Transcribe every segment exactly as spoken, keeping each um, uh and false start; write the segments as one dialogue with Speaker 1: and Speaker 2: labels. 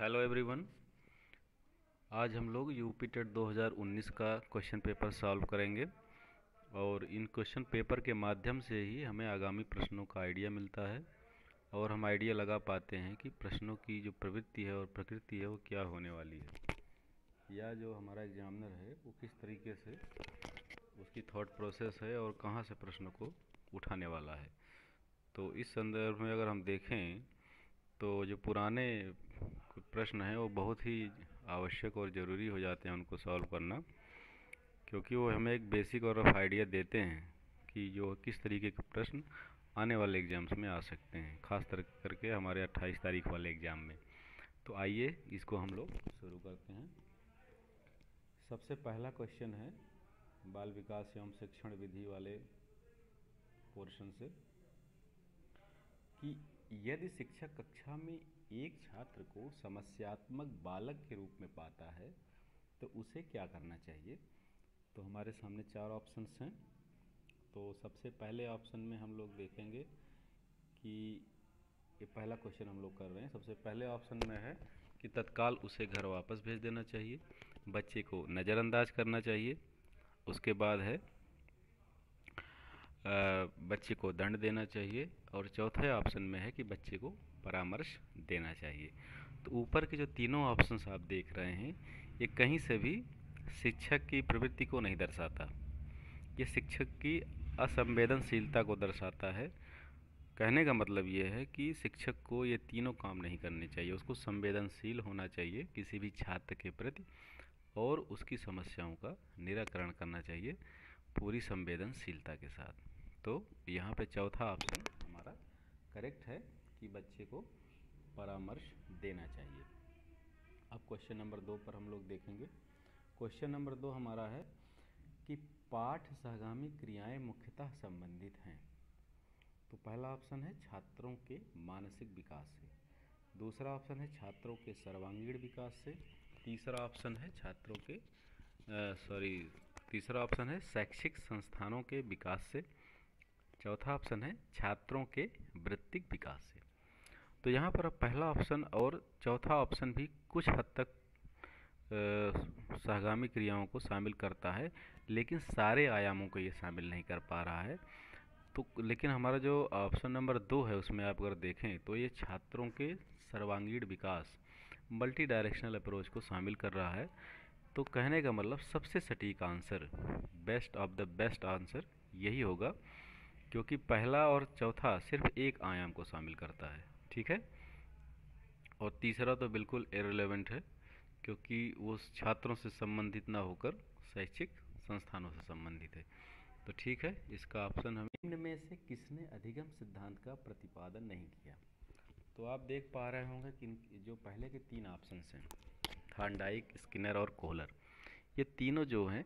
Speaker 1: Hello everyone. आज हम लोग यूपी टेट दो हज़ार उन्नीस का क्वेश्चन पेपर सॉल्व करेंगे और इन क्वेश्चन पेपर के माध्यम से ही हमें आगामी प्रश्नों का आइडिया मिलता है और हम आइडिया लगा पाते हैं कि प्रश्नों की जो प्रवृत्ति है और प्रकृति है वो क्या होने वाली है, या जो हमारा एग्जामिनर है वो किस तरीके से उसकी थॉट प्रोसेस है और कहाँ से प्रश्नों को उठाने वाला है। तो इस संदर्भ में अगर हम देखें तो जो पुराने कुछ प्रश्न हैं वो बहुत ही आवश्यक और ज़रूरी हो जाते हैं उनको सॉल्व करना, क्योंकि वो हमें एक बेसिक और रफ आइडिया देते हैं कि जो किस तरीके के प्रश्न आने वाले एग्ज़ाम्स में आ सकते हैं, खास कर करके हमारे अट्ठाईस तारीख वाले एग्ज़ाम में। तो आइए इसको हम लोग शुरू करते हैं। सबसे पहला क्वेश्चन है बाल विकास एवं शिक्षण विधि वाले पोर्शन से कि यदि शिक्षक कक्षा में एक छात्र को समस्यात्मक बालक के रूप में पाता है तो उसे क्या करना चाहिए। तो हमारे सामने चार ऑप्शंस हैं। तो सबसे पहले ऑप्शन में हम लोग देखेंगे कि ये पहला क्वेश्चन हम लोग कर रहे हैं। सबसे पहले ऑप्शन में है कि तत्काल उसे घर वापस भेज देना चाहिए, बच्चे को नज़रअंदाज करना चाहिए, उसके बाद है बच्चे को दंड देना चाहिए, और चौथे ऑप्शन में है कि बच्चे को परामर्श देना चाहिए। तो ऊपर के जो तीनों ऑप्शंस आप देख रहे हैं ये कहीं से भी शिक्षक की प्रवृत्ति को नहीं दर्शाता, ये शिक्षक की असंवेदनशीलता को दर्शाता है। कहने का मतलब ये है कि शिक्षक को ये तीनों काम नहीं करने चाहिए, उसको संवेदनशील होना चाहिए किसी भी छात्र के प्रति और उसकी समस्याओं का निराकरण करना चाहिए पूरी संवेदनशीलता के साथ। तो यहाँ पे चौथा ऑप्शन हमारा करेक्ट है कि बच्चे को परामर्श देना चाहिए। अब क्वेश्चन नंबर दो पर हम लोग देखेंगे। क्वेश्चन नंबर दो हमारा है कि पाठ सहगामी क्रियाएं मुख्यतः संबंधित हैं। तो पहला ऑप्शन है छात्रों के मानसिक विकास से, दूसरा ऑप्शन है छात्रों के सर्वांगीण विकास से, तीसरा ऑप्शन है छात्रों के सॉरी तीसरा ऑप्शन है शैक्षिक संस्थानों के विकास से, चौथा ऑप्शन है छात्रों के वृत्तिक विकास से। तो यहाँ पर अब पहला ऑप्शन और चौथा ऑप्शन भी कुछ हद तक सहगामी क्रियाओं को शामिल करता है, लेकिन सारे आयामों को ये शामिल नहीं कर पा रहा है। तो लेकिन हमारा जो ऑप्शन नंबर दो है उसमें आप अगर देखें तो ये छात्रों के सर्वांगीण विकास मल्टी डायरेक्शनल अप्रोच को शामिल कर रहा है। तो कहने का मतलब सबसे सटीक answer, best of the best answer यही होगा, क्योंकि पहला और चौथा सिर्फ एक आयाम को शामिल करता है, ठीक है, और तीसरा तो बिल्कुल इररिलेवेंट है क्योंकि वो छात्रों से संबंधित ना होकर शैक्षिक संस्थानों से संबंधित है। तो ठीक है, इसका ऑप्शन हम निम्न में से किसने अधिगम सिद्धांत का प्रतिपादन नहीं किया। तो आप देख पा रहे होंगे कि जो पहले के तीन ऑप्शंस हैं थॉर्नडाइक, स्किनर और कोहलर, ये तीनों जो हैं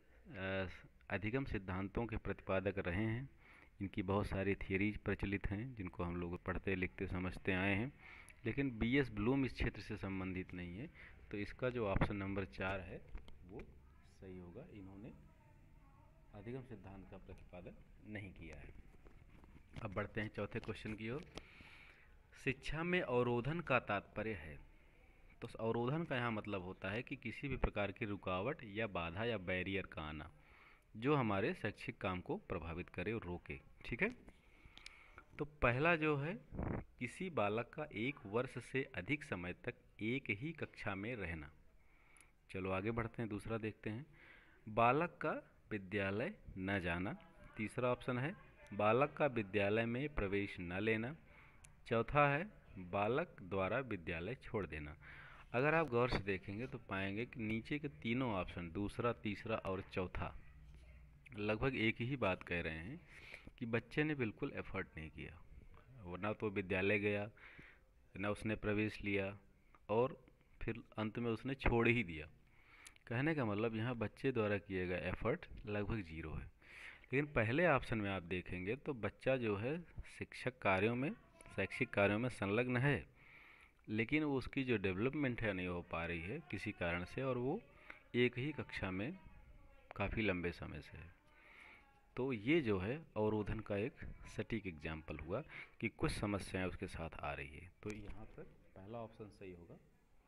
Speaker 1: अधिगम सिद्धांतों के प्रतिपादक रहे हैं। इनकी बहुत सारी थियरीज प्रचलित हैं जिनको हम लोग पढ़ते लिखते समझते आए हैं, लेकिन बी एस ब्लूम इस क्षेत्र से संबंधित नहीं है। तो इसका जो ऑप्शन नंबर चार है वो सही होगा, इन्होंने अधिगम सिद्धांत का प्रतिपादन नहीं किया है। अब बढ़ते हैं चौथे क्वेश्चन की ओर। शिक्षा में अवरोधन का तात्पर्य है। तो अवरोधन का यहाँ मतलब होता है कि किसी भी प्रकार की रुकावट या बाधा या बैरियर का आना जो हमारे शैक्षिक काम को प्रभावित करे और रोके, ठीक है। तो पहला जो है किसी बालक का एक वर्ष से अधिक समय तक एक ही कक्षा में रहना। चलो आगे बढ़ते हैं, दूसरा देखते हैं। बालक का विद्यालय न जाना, तीसरा ऑप्शन है बालक का विद्यालय में प्रवेश न लेना, चौथा है बालक द्वारा विद्यालय छोड़ देना। अगर आप गौर से देखेंगे तो पाएंगे कि नीचे के तीनों ऑप्शन दूसरा, तीसरा और चौथा लगभग एक ही बात कह रहे हैं कि बच्चे ने बिल्कुल एफर्ट नहीं किया, वो ना तो विद्यालय गया, ना उसने प्रवेश लिया, और फिर अंत में उसने छोड़ ही दिया। कहने का मतलब यहाँ बच्चे द्वारा किए गए एफर्ट लगभग जीरो है। लेकिन पहले ऑप्शन में आप देखेंगे तो बच्चा जो है शिक्षक कार्यों में शैक्षिक कार्यों में संलग्न है, लेकिन वो उसकी जो डेवलपमेंट है नहीं हो पा रही है किसी कारण से, और वो एक ही कक्षा में काफ़ी लंबे समय से है। तो ये जो है अवरोधन का एक सटीक एग्जाम्पल हुआ कि कुछ समस्याएं उसके साथ आ रही है। तो यहाँ पर पहला ऑप्शन सही होगा,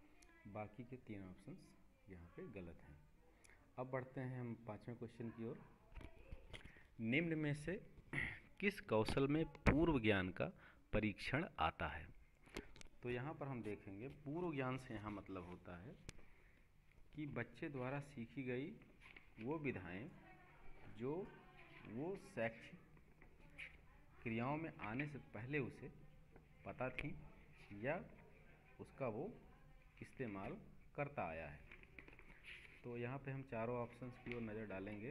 Speaker 1: बाकी के तीन ऑप्शंस यहाँ पे गलत हैं। अब बढ़ते हैं हम पाँचवें क्वेश्चन की ओर। निम्न में से किस कौशल में पूर्व ज्ञान का परीक्षण आता है? तो यहाँ पर हम देखेंगे पूर्व ज्ञान से यहाँ मतलब होता है कि बच्चे द्वारा सीखी गई वो विधाएं जो वो शैक्षिक क्रियाओं में आने से पहले उसे पता थी या उसका वो इस्तेमाल करता आया है। तो यहाँ पे हम चारों ऑप्शंस की ओर नज़र डालेंगे।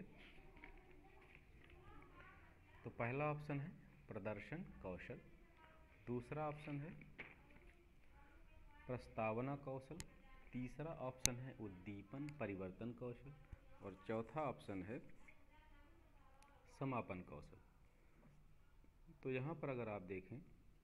Speaker 1: तो पहला ऑप्शन है प्रदर्शन कौशल, दूसरा ऑप्शन है प्रस्तावना कौशल, तीसरा ऑप्शन है उद्दीपन परिवर्तन कौशल और चौथा ऑप्शन है समापन कौशल। तो यहाँ पर अगर आप देखें,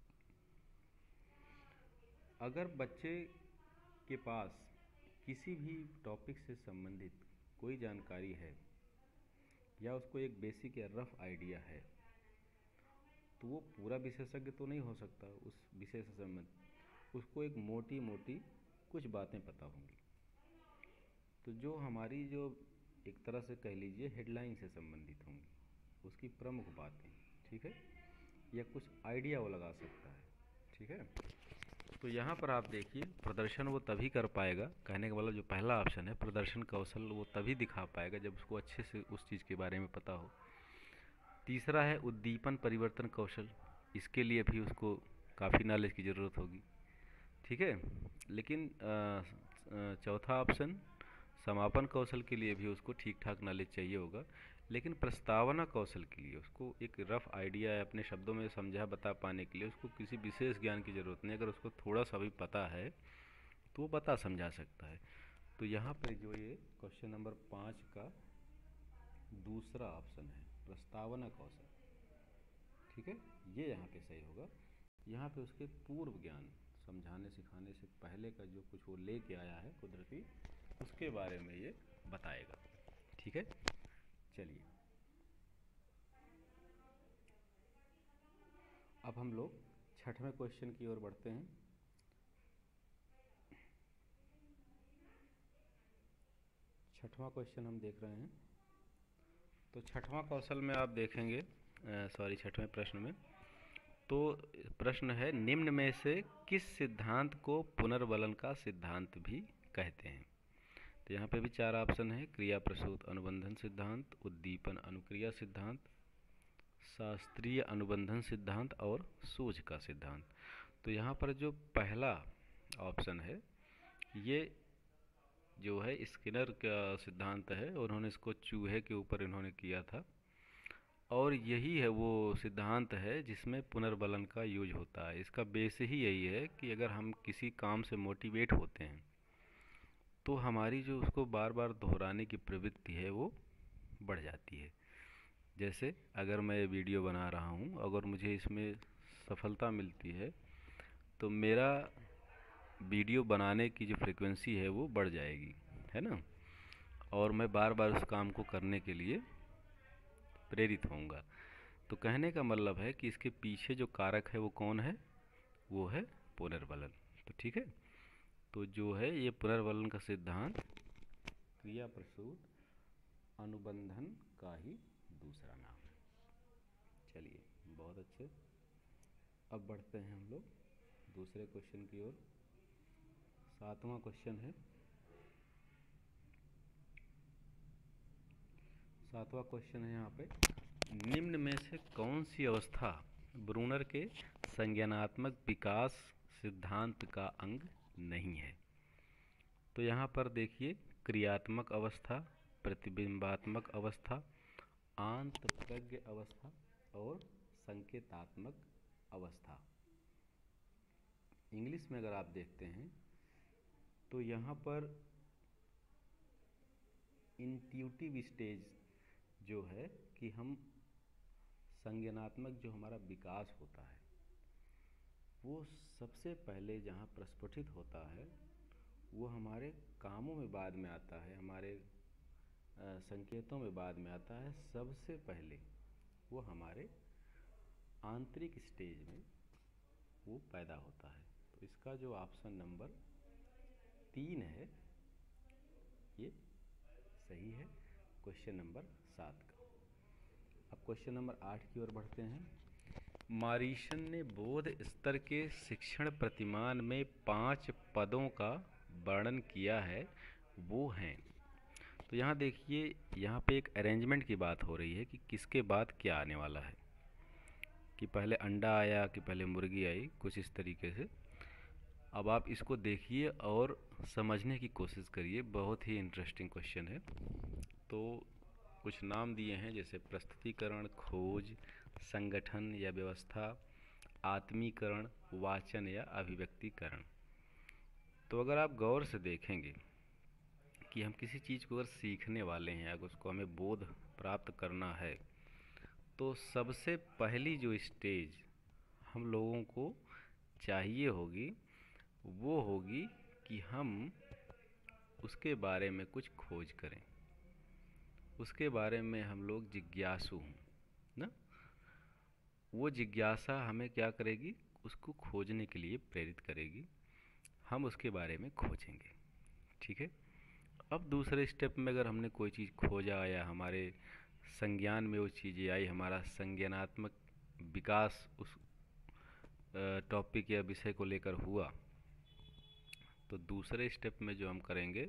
Speaker 1: अगर बच्चे के पास किसी भी टॉपिक से संबंधित कोई जानकारी है या उसको एक बेसिक या रफ आइडिया है, तो वो पूरा विशेषज्ञ तो नहीं हो सकता उस विषय से संबंधित, उसको एक मोटी मोटी कुछ बातें पता होंगी। तो जो हमारी जो एक तरह से कह लीजिए हेडलाइन से संबंधित होंगी, उसकी प्रमुख बातें, ठीक है, या कुछ आइडिया वो लगा सकता है, ठीक है। तो यहाँ पर आप देखिए प्रदर्शन वो तभी कर पाएगा, कहने का मतलब जो पहला ऑप्शन है प्रदर्शन कौशल वो तभी दिखा पाएगा जब उसको अच्छे से उस चीज़ के बारे में पता हो। तीसरा है उद्दीपन परिवर्तन कौशल, इसके लिए भी उसको काफ़ी नॉलेज की ज़रूरत होगी, ठीक है। लेकिन चौथा ऑप्शन समापन कौशल के लिए भी उसको ठीक ठाक नॉलेज चाहिए होगा। लेकिन प्रस्तावना कौशल के लिए उसको एक रफ़ आइडिया अपने शब्दों में समझा बता पाने के लिए उसको किसी विशेष ज्ञान की ज़रूरत नहीं, अगर उसको थोड़ा सा भी पता है तो वो बता समझा सकता है। तो यहाँ पर जो ये क्वेश्चन नंबर पाँच का दूसरा ऑप्शन है प्रस्तावना कौशल, ठीक है, ये यहाँ पे सही होगा। यहाँ पे उसके पूर्व ज्ञान समझाने सिखाने से पहले का जो कुछ वो लेके आया है कुदरती, उसके बारे में ये बताएगा, ठीक है। चलिए अब हम लोग छठवें क्वेश्चन की ओर बढ़ते हैं। छठवां क्वेश्चन हम देख रहे हैं। तो छठवां कौशल में आप देखेंगे, सॉरी छठवें प्रश्न में, तो प्रश्न है निम्न में से किस सिद्धांत को पुनर्बलन का सिद्धांत भी कहते हैं? तो यहाँ पे भी चार ऑप्शन है, क्रिया प्रसूत अनुबंधन सिद्धांत, उद्दीपन अनुक्रिया सिद्धांत, शास्त्रीय अनुबंधन सिद्धांत और सूझ का सिद्धांत। तो यहाँ पर जो पहला ऑप्शन है ये जो है स्किनर का सिद्धांत है, उन्होंने इसको चूहे के ऊपर इन्होंने किया था और यही है वो सिद्धांत है जिसमें पुनर्बलन का यूज होता है। इसका बेस ही यही है कि अगर हम किसी काम से मोटिवेट होते हैं तो हमारी जो उसको बार बार दोहराने की प्रवृत्ति है वो बढ़ जाती है। जैसे अगर मैं वीडियो बना रहा हूँ, अगर मुझे इसमें सफलता मिलती है तो मेरा वीडियो बनाने की जो फ्रीक्वेंसी है वो बढ़ जाएगी, है ना, और मैं बार बार उस काम को करने के लिए प्रेरित होऊंगा। तो कहने का मतलब है कि इसके पीछे जो कारक है वो कौन है, वो है पुनर्बलन। तो ठीक है, तो जो है ये पुनर्बलन का सिद्धांत क्रिया प्रसूत अनुबंधन का ही दूसरा नाम है। चलिए बहुत अच्छे, अब बढ़ते हैं हम लोग दूसरे क्वेश्चन की ओर। सातवां क्वेश्चन है, सातवां क्वेश्चन है यहाँ पे, निम्न में से कौन सी अवस्था ब्रूनर के संज्ञानात्मक विकास सिद्धांत का अंग नहीं है? तो यहाँ पर देखिए क्रियात्मक अवस्था, प्रतिबिंबात्मक अवस्था, आंतप्रज्ञ अवस्था और संकेतात्मक अवस्था। इंग्लिश में अगर आप देखते हैं तो यहाँ पर इंट्यूटिव स्टेज जो है कि हम संज्ञानात्मक जो हमारा विकास होता है वो सबसे पहले जहाँ प्रस्फुटित होता है वो हमारे कामों में बाद में आता है, हमारे संकेतों में बाद में आता है। सबसे पहले वो हमारे आंतरिक स्टेज में वो पैदा होता है। तो इसका जो ऑप्शन नंबर तीन है, ये सही है क्वेश्चन नंबर सात का। अब क्वेश्चन नंबर आठ की ओर बढ़ते हैं। मॉरिसन ने बोध स्तर के शिक्षण प्रतिमान में पांच पदों का वर्णन किया है, वो हैं। तो यहाँ देखिए, यहाँ पे एक अरेंजमेंट की बात हो रही है कि किसके बाद क्या आने वाला है, कि पहले अंडा आया कि पहले मुर्गी आई, कुछ इस तरीके से। अब आप इसको देखिए और समझने की कोशिश करिए, बहुत ही इंटरेस्टिंग क्वेश्चन है। तो कुछ नाम दिए हैं, जैसे प्रस्तुतिकरण, खोज, संगठन या व्यवस्था, आत्मीकरण, वाचन या अभिव्यक्तिकरण। तो अगर आप गौर से देखेंगे कि हम किसी चीज़ को अगर सीखने वाले हैं, अगर उसको हमें बोध प्राप्त करना है, तो सबसे पहली जो स्टेज हम लोगों को चाहिए होगी, वो होगी कि हम उसके बारे में कुछ खोज करें, उसके बारे में हम लोग जिज्ञासु हों ना। वो जिज्ञासा हमें क्या करेगी, उसको खोजने के लिए प्रेरित करेगी, हम उसके बारे में खोजेंगे। ठीक है। अब दूसरे स्टेप में अगर हमने कोई चीज़ खोजा या हमारे संज्ञान में वो चीज़ें आई, हमारा संज्ञानात्मक विकास उस टॉपिक या विषय को लेकर हुआ, तो दूसरे स्टेप में जो हम करेंगे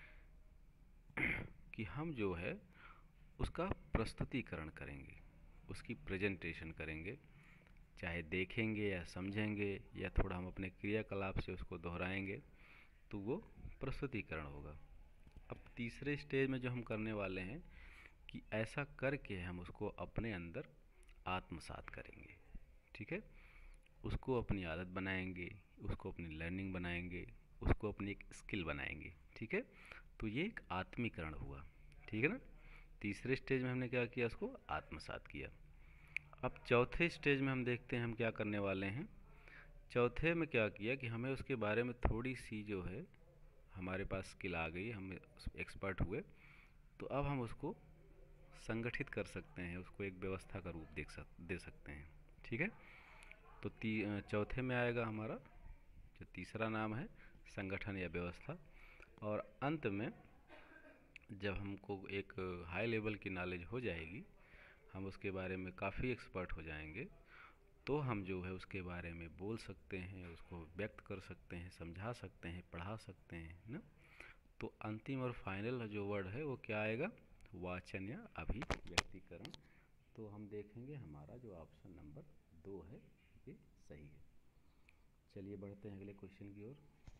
Speaker 1: कि हम जो है उसका प्रस्तुतिकरण करेंगे, उसकी प्रेजेंटेशन करेंगे, चाहे देखेंगे या समझेंगे या थोड़ा हम अपने क्रियाकलाप से उसको दोहराएंगे, तो वो प्रस्तुतिकरण होगा। अब तीसरे स्टेज में जो हम करने वाले हैं कि ऐसा करके हम उसको अपने अंदर आत्मसात करेंगे। ठीक है। उसको अपनी आदत बनाएंगे, उसको अपनी लर्निंग बनाएंगे, उसको अपनी एक स्किल बनाएंगे। ठीक है। तो ये एक आत्मीकरण हुआ। ठीक है ना। तीसरे स्टेज में हमने क्या किया, उसको आत्मसात किया। अब चौथे स्टेज में हम देखते हैं हम क्या करने वाले हैं। चौथे में क्या किया कि हमें उसके बारे में थोड़ी सी जो है हमारे पास स्किल आ गई, हम एक्सपर्ट हुए, तो अब हम उसको संगठित कर सकते हैं, उसको एक व्यवस्था का रूप देख सक दे सकते हैं। ठीक है। तो ती चौथे में आएगा हमारा जो तीसरा नाम है, संगठन या व्यवस्था। और अंत में जब हमको एक हाई लेवल की नॉलेज हो जाएगी, हम उसके बारे में काफ़ी एक्सपर्ट हो जाएंगे, तो हम जो है उसके बारे में बोल सकते हैं, उसको व्यक्त कर सकते हैं, समझा सकते हैं, पढ़ा सकते हैं ना। तो अंतिम और फाइनल जो वर्ड है वो क्या आएगा, वाचन या अभिव्यक्तिकरण। तो हम देखेंगे हमारा जो ऑप्शन नंबर दो है ये सही है। चलिए बढ़ते हैं अगले क्वेश्चन की ओर।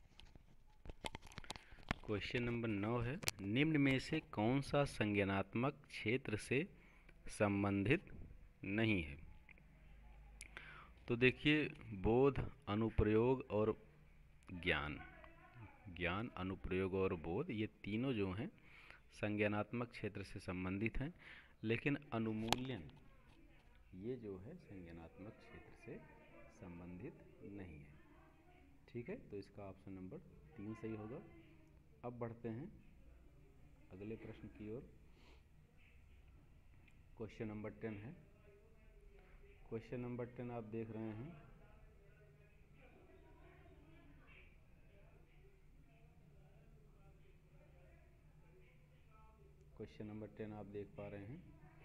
Speaker 1: क्वेश्चन नंबर नौ है, निम्न में से कौन सा संज्ञानात्मक क्षेत्र से संबंधित नहीं है। तो देखिए, बोध, अनुप्रयोग और ज्ञान, ज्ञान, अनुप्रयोग और बोध, ये तीनों जो हैं संज्ञानात्मक क्षेत्र से संबंधित हैं, लेकिन अनुमूल्यन ये जो है संज्ञानात्मक क्षेत्र से संबंधित नहीं है। ठीक है। तो इसका ऑप्शन नंबर तीन सही होगा। अब बढ़ते हैं अगले प्रश्न की ओर। क्वेश्चन नंबर टेन है। क्वेश्चन नंबर टेन आप देख रहे हैं, क्वेश्चन नंबर टेन आप देख पा रहे हैं,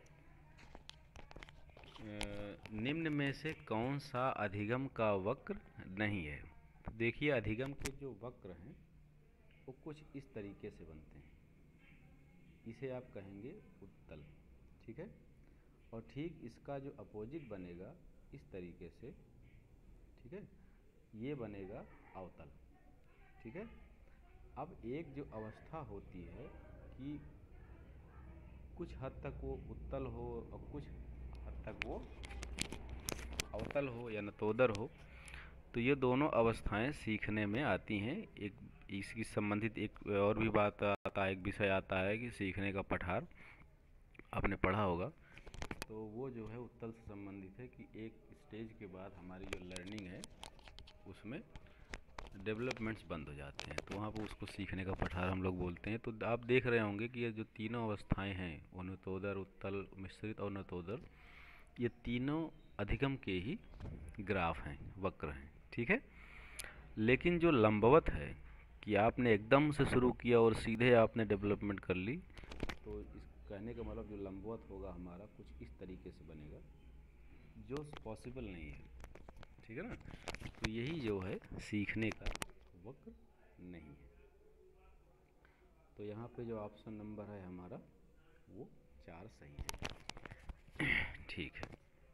Speaker 1: निम्न में से कौन सा अधिगम का वक्र नहीं है। तो देखिए, अधिगम के जो वक्र हैं वो कुछ इस तरीके से बनते हैं, इसे आप कहेंगे उत्तल। ठीक है। और ठीक इसका जो अपोजिट बनेगा इस तरीके से, ठीक है, ये बनेगा अवतल। ठीक है। अब एक जो अवस्था होती है कि कुछ हद तक वो उत्तल हो और कुछ हद तक वो अवतल हो या नतोदर हो, तो ये दोनों अवस्थाएं सीखने में आती हैं। एक इसकी संबंधित एक और भी बात आता है, एक विषय आता है कि सीखने का पठार, आपने पढ़ा होगा। तो वो जो है उत्तल से संबंधित है कि एक स्टेज के बाद हमारी जो लर्निंग है उसमें डेवलपमेंट्स बंद हो जाते हैं, तो वहाँ पर उसको सीखने का पठार हम लोग बोलते हैं। तो आप देख रहे होंगे कि ये जो तीनों अवस्थाएं हैं, उन्नतोदर, उत्तल, मिश्रित और नतोदर, ये तीनों अधिगम के ही ग्राफ हैं, वक्र हैं। ठीक है। लेकिन जो लंबवत है कि आपने एकदम से शुरू किया और सीधे आपने डेवलपमेंट कर ली, तो इस कहने का मतलब जो लंबवत होगा हमारा कुछ इस तरीके से बनेगा, जो पॉसिबल नहीं है। ठीक है ना। तो यही जो है सीखने का वक्र नहीं है। तो यहाँ पे जो ऑप्शन नंबर है हमारा वो चार सही है। ठीक है।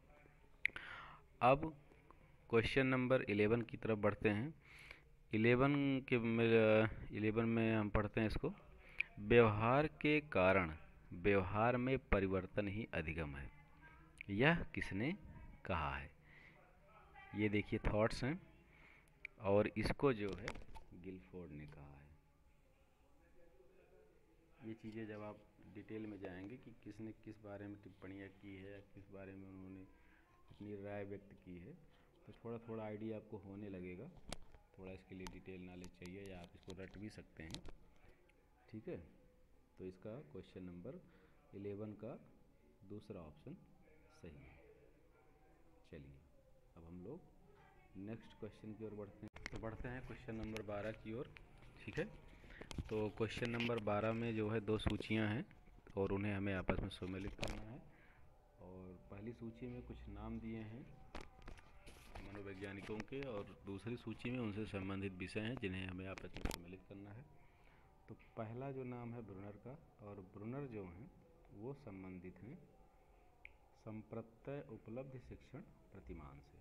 Speaker 1: अब क्वेश्चन नंबर इलेवन की तरफ बढ़ते हैं। इलेवन के इलेवन में हम पढ़ते हैं इसको, व्यवहार के कारण व्यवहार में परिवर्तन ही अधिगम है, यह किसने कहा है। ये देखिए थॉट्स हैं, और इसको जो है गिलफोर्ड ने कहा है। ये चीज़ें जब आप डिटेल में जाएंगे कि किसने किस बारे में टिप्पणियाँ की है या किस बारे में उन्होंने अपनी राय व्यक्त की है, तो थोड़ा थोड़ा आइडिया आपको होने लगेगा। थोड़ा इसके लिए डिटेल नॉलेज चाहिए, या आप इसको रट भी सकते हैं। ठीक है। तो इसका क्वेश्चन नंबर इलेवन का दूसरा ऑप्शन सही है। चलिए अब हम लोग नेक्स्ट क्वेश्चन की ओर बढ़ते हैं। तो बढ़ते हैं क्वेश्चन नंबर बारह की ओर। ठीक है। तो क्वेश्चन नंबर बारह में जो है दो सूचियां हैं, और उन्हें हमें आपस में सम्मिलित करना है। और पहली सूची में कुछ नाम दिए हैं मनोवैज्ञानिकों के, और दूसरी सूची में उनसे संबंधित विषय हैं जिन्हें हमें आपस में सम्मिलित करना है। तो पहला जो नाम है ब्रूनर का, और ब्रूनर जो हैं वो संबंधित हैं संप्रत्यय उपलब्ध शिक्षण प्रतिमान से।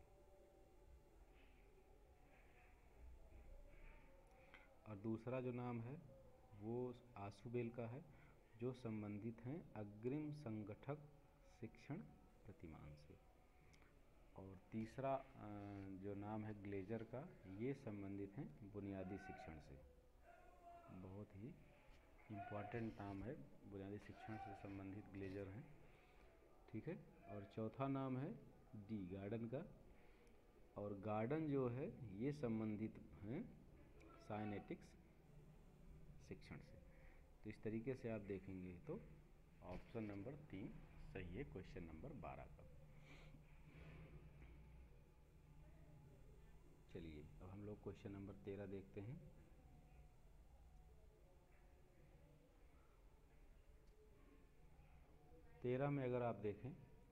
Speaker 1: और दूसरा जो नाम है वो आशुबेल का है, जो संबंधित हैं अग्रिम संगठक शिक्षण प्रतिमान से। और तीसरा जो नाम है ग्लेजर का, ये संबंधित हैं बुनियादी शिक्षण से। बहुत ही इम्पॉर्टेंट नाम है, बुनियादी शिक्षण से संबंधित ग्लेजर हैं। ठीक है। और चौथा नाम है डी गार्डन का, और गार्डन जो है ये संबंधित हैं साइनेटिक्स शिक्षण से। तो इस तरीके से आप देखेंगे तो ऑप्शन नंबर तीन सही है क्वेश्चन नंबर बारह का। चलिए अब हम लोग क्वेश्चन नंबर तेरह देखते हैं। तेरह में अगर आप देखें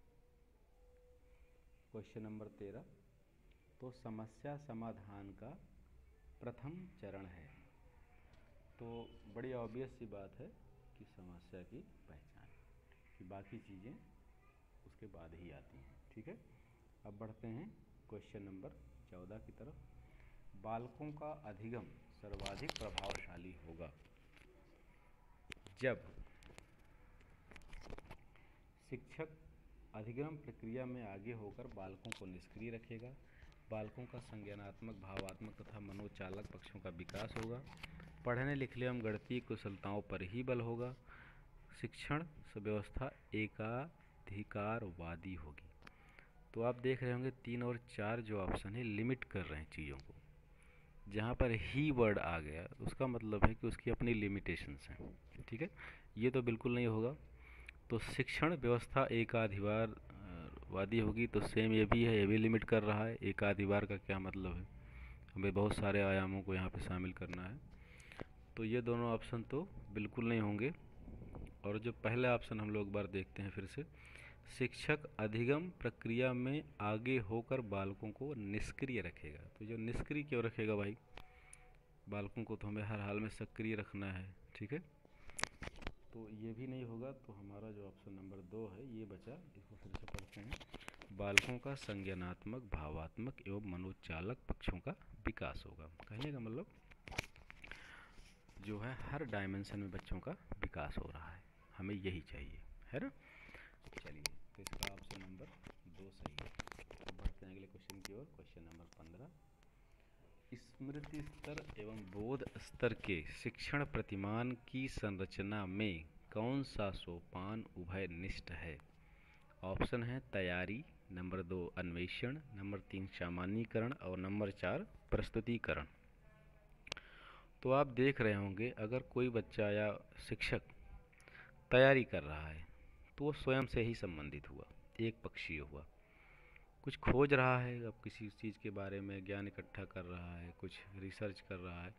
Speaker 1: क्वेश्चन नंबर तेरह, तो समस्या समाधान का प्रथम चरण है। तो बड़ी ऑब्वियस सी बात है कि समस्या की पहचान, कि बाकी चीज़ें उसके बाद ही आती हैं। ठीक है। अब बढ़ते हैं क्वेश्चन नंबर चौदह की तरफ। बालकों का अधिगम सर्वाधिक प्रभावशाली होगा जब शिक्षक अधिगम प्रक्रिया में आगे होकर बालकों को निष्क्रिय रखेगा, बालकों का संज्ञानात्मक, भावात्मक तथा मनोचालक पक्षों का विकास होगा, पढ़ने लिखने एवं गणितीय कुशलताओं पर ही बल होगा, शिक्षण व्यवस्था एकाधिकारवादी होगी। तो आप देख रहे होंगे तीन और चार जो ऑप्शन है लिमिट कर रहे हैं चीज़ों को। जहाँ पर ही वर्ड आ गया उसका मतलब है कि उसकी अपनी लिमिटेशंस हैं। ठीक है। ये तो बिल्कुल नहीं होगा। तो शिक्षण व्यवस्था एकाधिकार वादी होगी, तो सेम ये भी है, ये भी लिमिट कर रहा है। एकाधिकार का क्या मतलब है, हमें बहुत सारे आयामों को यहाँ पे शामिल करना है। तो ये दोनों ऑप्शन तो बिल्कुल नहीं होंगे। और जो पहला ऑप्शन हम लोग एक बार देखते हैं फिर से, शिक्षक अधिगम प्रक्रिया में आगे होकर बालकों को निष्क्रिय रखेगा। तो जो निष्क्रिय क्यों रखेगा भाई, बालकों को तो हमें हर हाल में सक्रिय रखना है। ठीक है। तो ये भी नहीं होगा। तो हमारा जो ऑप्शन नंबर दो है ये बचा। इसको फिर से पढ़ते हैं। बालकों का संज्ञानात्मक, भावात्मक एवं मनोचालक पक्षों का विकास होगा। कहने का मतलब जो है हर डायमेंशन में बच्चों का विकास हो रहा है, हमें यही चाहिए, है ना। चलिए तो इसका ऑप्शन नंबर दो सही है। अब बढ़ते हैं अगले क्वेश्चन की ओर। क्वेश्चन नंबर पंद्रह, स्मृति स्तर एवं बोध स्तर के शिक्षण प्रतिमान की संरचना में कौन सा सोपान उभयनिष्ठ है। ऑप्शन है तैयारी, नंबर दो अन्वेषण, नंबर तीन सामान्यीकरण, और नंबर चार प्रस्तुतिकरण। तो आप देख रहे होंगे अगर कोई बच्चा या शिक्षक तैयारी कर रहा है तो वो स्वयं से ही संबंधित हुआ, एक पक्षीय हुआ। कुछ खोज रहा है, अब किसी चीज़ के बारे में ज्ञान इकट्ठा कर रहा है, कुछ रिसर्च कर रहा है,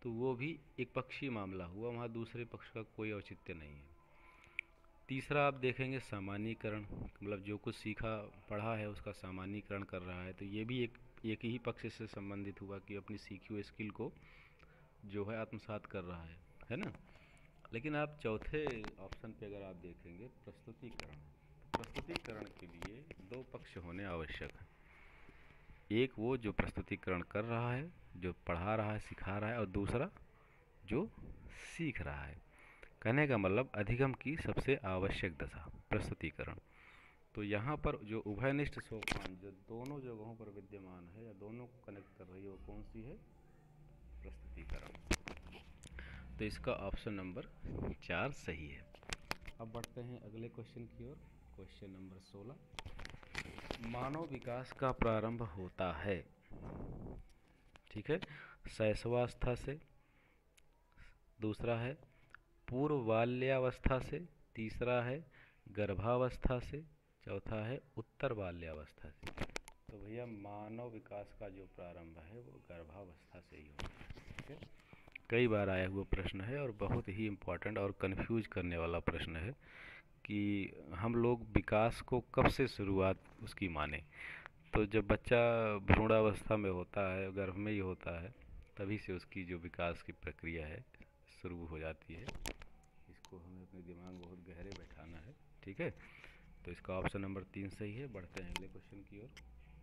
Speaker 1: तो वो भी एक पक्षीय मामला हुआ, वहाँ दूसरे पक्ष का कोई औचित्य नहीं है। तीसरा आप देखेंगे सामान्यीकरण, मतलब जो कुछ सीखा पढ़ा है उसका सामान्यीकरण कर रहा है, तो ये भी एक एक ही पक्ष से संबंधित हुआ कि अपनी सीखी हुई स्किल को जो है आत्मसात कर रहा है है ना। लेकिन आप चौथे ऑप्शन पे अगर आप देखेंगे प्रस्तुतिकरण, प्रस्तुतिकरण के लिए दो पक्ष होने आवश्यक है। एक वो जो प्रस्तुतिकरण कर रहा है, जो पढ़ा रहा है, सिखा रहा है, और दूसरा जो सीख रहा है। कहने का मतलब अधिगम की सबसे आवश्यक दशा प्रस्तुतिकरण। तो यहाँ पर जो उभयनिष्ठ सोपान जो दोनों जगहों पर विद्यमान है या दोनों को कनेक्ट कर रही है वो कौन सी है? प्रस्तुतिकरण। तो इसका ऑप्शन नंबर चार सही है। अब बढ़ते हैं अगले क्वेश्चन की ओर। क्वेश्चन नंबर सोलह, मानव विकास का प्रारंभ होता है, ठीक है, शैशवावस्था से, दूसरा है पूर्व बाल्यावस्था से, तीसरा है गर्भावस्था से, चौथा है उत्तर बाल्यावस्था से। तो भैया मानव विकास का जो प्रारंभ है वो गर्भावस्था से ही होता है, ठीक है। कई बार आया हुआ प्रश्न है और बहुत ही इम्पोर्टेंट और कंफ्यूज करने वाला प्रश्न है कि हम लोग विकास को कब से शुरुआत उसकी माने। तो जब बच्चा भ्रूणावस्था में होता है, गर्भ में ही होता है, तभी से उसकी जो विकास की प्रक्रिया है शुरू हो जाती है। इसको हमें अपने दिमाग में बहुत गहरे बैठाना है, ठीक है। तो इसका ऑप्शन नंबर तीन सही है। बढ़ते हैं अगले क्वेश्चन की ओर।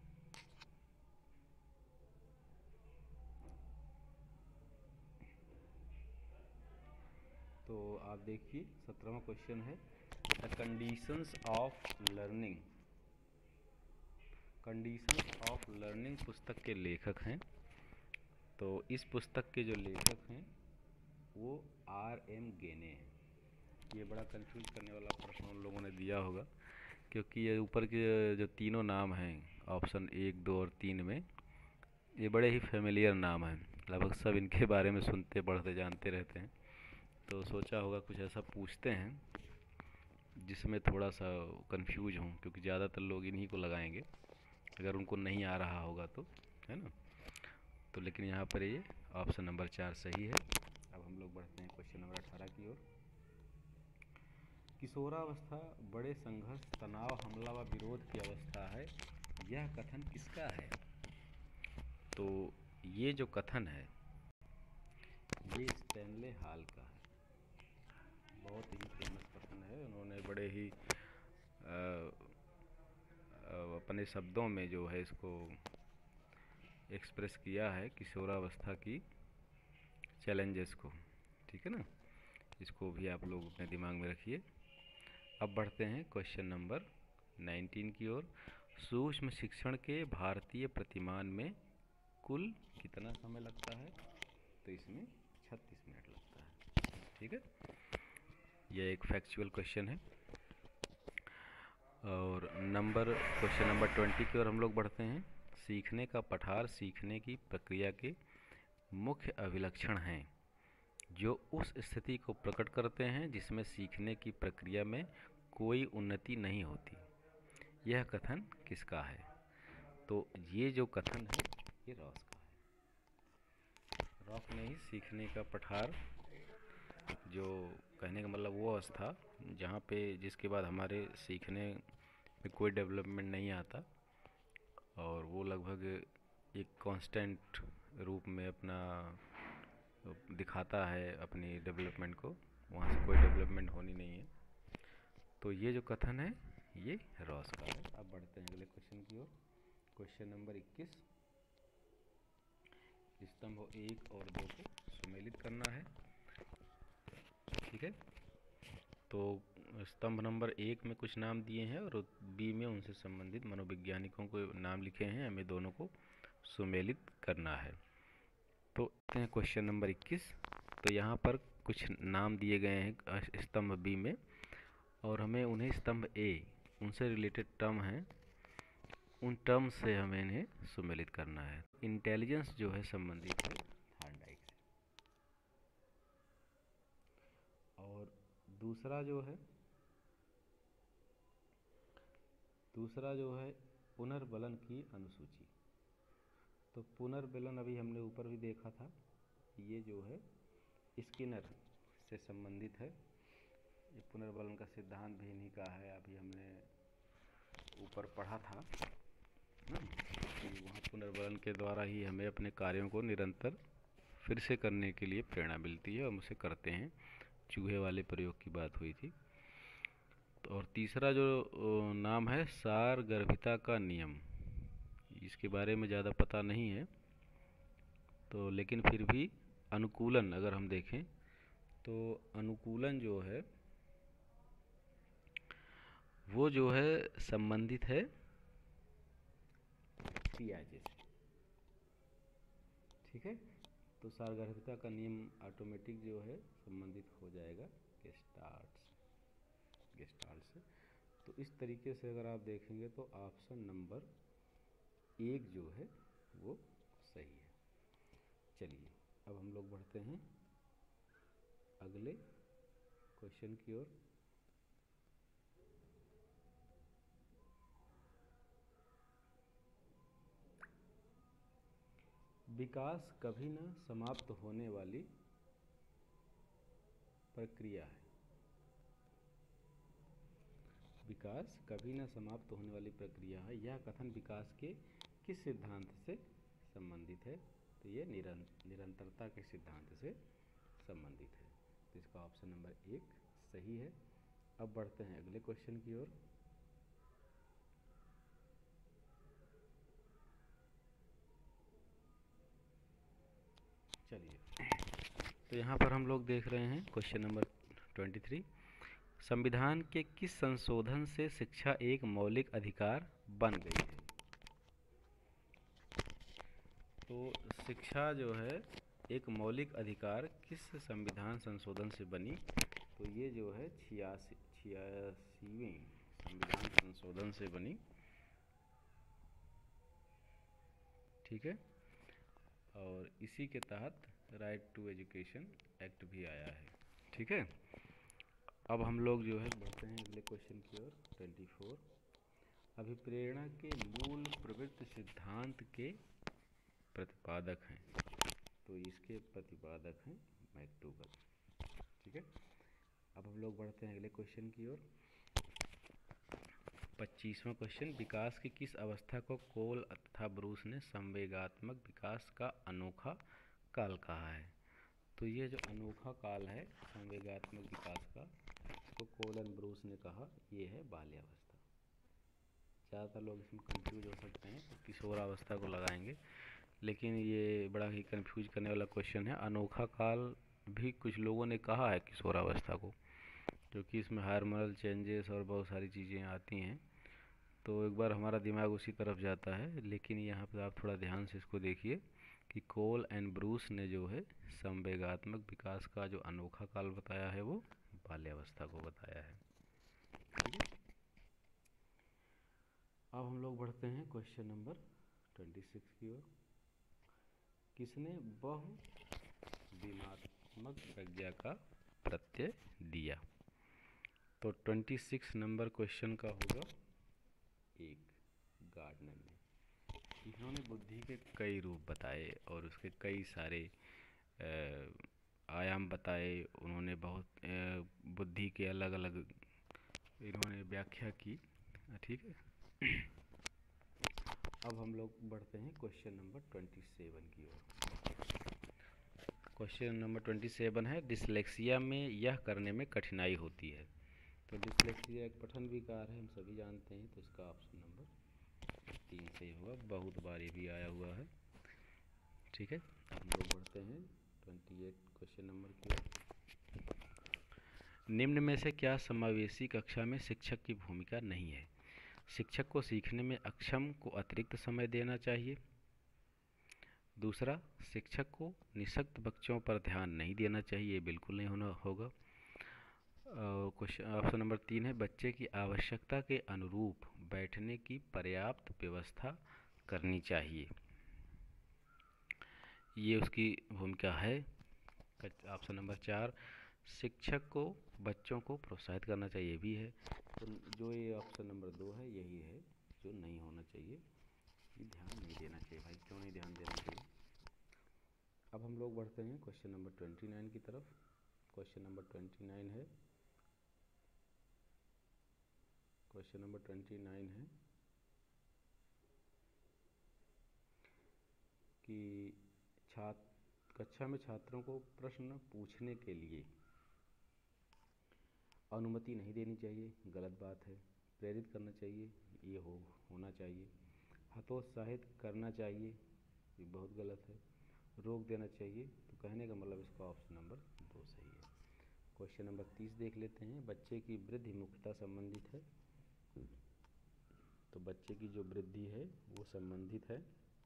Speaker 1: तो आप देखिए सत्रहवां क्वेश्चन है the conditions of learning. Conditions of learning पुस्तक के लेखक हैं। तो इस पुस्तक के जो लेखक हैं वो आर एम गेने हैं। ये बड़ा कंफ्यूज करने वाला प्रश्न उन लोगों ने दिया होगा, क्योंकि ये ऊपर के जो तीनों नाम हैं ऑप्शन एक, दो और तीन में, ये बड़े ही फेमिलियर नाम हैं, लगभग सब इनके बारे में सुनते पढ़ते जानते रहते हैं। तो सोचा होगा कुछ ऐसा पूछते हैं जिसमें थोड़ा सा कंफ्यूज हूँ, क्योंकि ज़्यादातर लोग इन्हीं को लगाएंगे अगर उनको नहीं आ रहा होगा तो, है ना। तो लेकिन यहाँ पर ये ऑप्शन नंबर चार सही है। अब हम लोग बढ़ते हैं क्वेश्चन नंबर अठारह की ओर। किशोरावस्था बड़े संघर्ष, तनाव, हमला व विरोध की अवस्था है, यह कथन किसका है? तो ये जो कथन है ये स्टैनले हॉल का है। बहुत ही फेमस कथन है। उन्होंने बड़े ही आ, अपने शब्दों में जो है इसको एक्सप्रेस किया है, किशोरावस्था की चैलेंजेस को, ठीक है ना। इसको भी आप लोग अपने दिमाग में रखिए। अब बढ़ते हैं क्वेश्चन नंबर नाइनटीन की ओर। सूक्ष्म शिक्षण के भारतीय प्रतिमान में कुल कितना समय लगता है? तो इसमें छत्तीस मिनट लगता है, ठीक है। यह एक फैक्चुअल क्वेश्चन है। और नंबर क्वेश्चन नंबर ट्वेंटी की ओर हम लोग बढ़ते हैं। सीखने का पठार सीखने की प्रक्रिया के मुख्य अभिलक्षण हैं जो उस स्थिति को प्रकट करते हैं जिसमें सीखने की प्रक्रिया में कोई उन्नति नहीं होती। यह कथन किसका है? तो ये जो कथन है ये रॉस का है। रॉस ने ही सीखने का पठार, जो कहने का मतलब वो अवस्था जहाँ पे जिसके बाद हमारे सीखने में कोई डेवलपमेंट नहीं आता और वो लगभग एक कांस्टेंट रूप में अपना दिखाता है अपनी डेवलपमेंट को, वहाँ से कोई डेवलपमेंट होनी नहीं है। तो ये जो कथन है ये रॉस का है। अब बढ़ते हैं अगले क्वेश्चन की ओर। क्वेश्चन नंबर इक्कीस, स्तंभ एक और दो को सुमेलित करना है, ठीक है। तो स्तंभ नंबर एक में कुछ नाम दिए हैं और बी में उनसे संबंधित मनोवैज्ञानिकों को नाम लिखे हैं, हमें दोनों को सुमेलित करना है। तो क्वेश्चन नंबर इक्कीस, तो यहाँ पर कुछ नाम दिए गए हैं स्तंभ बी में और हमें उन्हें स्तंभ ए, उनसे रिलेटेड टर्म हैं, उन टर्म से हमें इन्हें सुमेलित करना है। इंटेलिजेंस जो है संबंधित है थार्नडाइक से। और दूसरा जो है दूसरा जो है पुनर्बलन की अनुसूची। तो पुनर्बलन अभी हमने ऊपर भी देखा था ये जो है स्किनर से संबंधित है। ये पुनर्बलन का सिद्धांत भी इन्हीं का है, अभी हमने ऊपर पढ़ा था ना कि वहाँ पुनर्बलन के द्वारा ही हमें अपने कार्यों को निरंतर फिर से करने के लिए प्रेरणा मिलती है और हम उसे करते हैं। चूहे वाले प्रयोग की बात हुई थी। तो और तीसरा जो नाम है सारगर्भिता का नियम, इसके बारे में ज़्यादा पता नहीं है, तो लेकिन फिर भी अनुकूलन अगर हम देखें तो अनुकूलन जो है वो जो है संबंधित है पियाजे से। ठीक है, तो सारगर्भिता का नियम ऑटोमेटिक जो है संबंधित हो जाएगा गेस्टाल्ट से गेस्टाल्ट से। तो इस तरीके से अगर आप देखेंगे तो ऑप्शन नंबर एक जो है वो सही है। चलिए अब हम लोग बढ़ते हैं अगले क्वेश्चन की ओर। विकास कभी न समाप्त होने वाली प्रक्रिया है। विकास कभी न समाप्त होने वाली प्रक्रिया है, यह कथन विकास के किस सिद्धांत से संबंधित है? तो ये निरंतरता के सिद्धांत से संबंधित है। तो इसका ऑप्शन नंबर एक सही है। अब बढ़ते हैं अगले क्वेश्चन की ओर। चलिए, तो यहाँ पर हम लोग देख रहे हैं क्वेश्चन नंबर ट्वेंटी थ्री। संविधान के किस संशोधन से शिक्षा एक मौलिक अधिकार बन गई है? तो शिक्षा जो है एक मौलिक अधिकार किस संविधान संशोधन से बनी? तो ये जो है छियासी छियासीवें संविधान संशोधन से बनी। ठीक है, और इसी के तहत राइट टू एजुकेशन एक्ट भी आया है। ठीक है, अब हम लोग जो है बढ़ते हैं अगले क्वेश्चन की ओर। Twenty four. अभिप्रेरणा के मूल प्रवृत्ति सिद्धांत के प्रतिपादक हैं। तो इसके प्रतिपादक हैं मैक्डूगल। ठीक है, अब हम लोग बढ़ते हैं अगले क्वेश्चन की ओर। पच्चीसवां क्वेश्चन। विकास की किस अवस्था को कोल तथा ब्रूस ने संवेगात्मक विकास का अनोखा काल कहा है? तो ये जो अनोखा काल है संवेगात्मक विकास का, इसको कोल एंड ब्रूस ने कहा ये है बाल्यावस्था। ज़्यादातर लोग इसमें कंफ्यूज हो सकते हैं तो किशोरावस्था को लगाएंगे, लेकिन ये बड़ा ही कंफ्यूज करने वाला क्वेश्चन है। अनोखा काल भी कुछ लोगों ने कहा है किशोरावस्था को, क्योंकि इसमें हार्मोनल चेंजेस और बहुत सारी चीज़ें आती हैं, तो एक बार हमारा दिमाग उसी तरफ जाता है। लेकिन यहाँ पर आप थोड़ा ध्यान से इसको देखिए कि कोल एंड ब्रूस ने जो है संवेगात्मक विकास का जो अनोखा काल बताया है वो बाल्यावस्था को बताया है। ठीक है, अब हम लोग बढ़ते हैं क्वेश्चन नंबर ट्वेंटी सिक्स की ओर। किसने बहुविमात्मक प्रज्ञा का प्रत्यय दिया? तो ट्वेंटी सिक्स नंबर क्वेश्चन का होगा एक, गार्डनर ने। इन्होंने बुद्धि के कई रूप बताए और उसके कई सारे आयाम बताए। उन्होंने बहुत बुद्धि के अलग अलग इन्होंने व्याख्या की। ठीक है, अब हम लोग बढ़ते हैं क्वेश्चन नंबर ट्वेंटी सेवन की ओर। क्वेश्चन नंबर ट्वेंटी सेवन है, डिसलेक्सिया में यह करने में कठिनाई होती है। तो डिसलेक्सिया एक पठन विकार है, हम सभी जानते हैं। तो इसका ऑप्शन नंबर तीन सही होगा, बहुत बार ये भी आया हुआ है। ठीक है, हम लोग बढ़ते हैं ट्वेंटी एट क्वेश्चन नंबर की ओर। निम्न में से क्या समावेशी कक्षा में शिक्षक की भूमिका नहीं है? शिक्षक को सीखने में अक्षम को अतिरिक्त समय देना चाहिए। दूसरा, शिक्षक को निःशक्त बच्चों पर ध्यान नहीं देना चाहिए, बिल्कुल नहीं होना होगा। क्वेश्चन ऑप्शन नंबर तीन है, बच्चे की आवश्यकता के अनुरूप बैठने की पर्याप्त व्यवस्था करनी चाहिए, ये उसकी भूमिका है। ऑप्शन नंबर चार, शिक्षक को बच्चों को प्रोत्साहित करना चाहिए, भी है। तो जो ये ऑप्शन नंबर दो है यही है जो नहीं होना चाहिए, ध्यान नहीं देना चाहिए। भाई क्यों नहीं ध्यान देना चाहिए? अब हम लोग बढ़ते हैं क्वेश्चन नंबर ट्वेंटी नाइन की तरफ। क्वेश्चन नंबर ट्वेंटी नाइन है क्वेश्चन नंबर ट्वेंटी नाइन है कि छात्र कक्षा में छात्रों को प्रश्न पूछने के लिए अनुमति नहीं देनी चाहिए, गलत बात है। प्रेरित करना चाहिए, ये हो होना चाहिए। हतोत्साहित करना चाहिए, ये बहुत गलत है। रोक देना चाहिए, तो कहने का मतलब इसका ऑप्शन नंबर दो सही है। क्वेश्चन नंबर तीस देख लेते हैं। बच्चे की वृद्धि मुख्यतः संबंधित है, तो बच्चे की जो वृद्धि है वो संबंधित है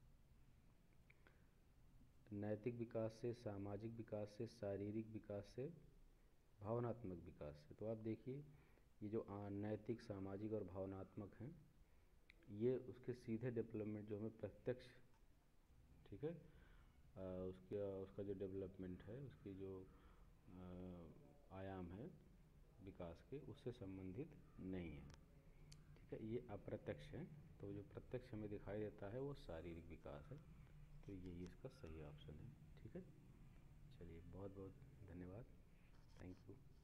Speaker 1: नैतिक विकास से, सामाजिक विकास से, शारीरिक विकास से, भावनात्मक विकास से। तो आप देखिए ये जो नैतिक, सामाजिक और भावनात्मक हैं, ये उसके सीधे डेवलपमेंट जो हमें प्रत्यक्ष, ठीक है, आ, उसके उसका जो डेवलपमेंट है, उसकी जो आ, आयाम है विकास के, उससे संबंधित नहीं है। ठीक है, ये अप्रत्यक्ष है। तो जो प्रत्यक्ष हमें दिखाई देता है वो शारीरिक विकास है, तो यही इसका सही ऑप्शन है। ठीक है, चलिए बहुत बहुत धन्यवाद, थैंक यू।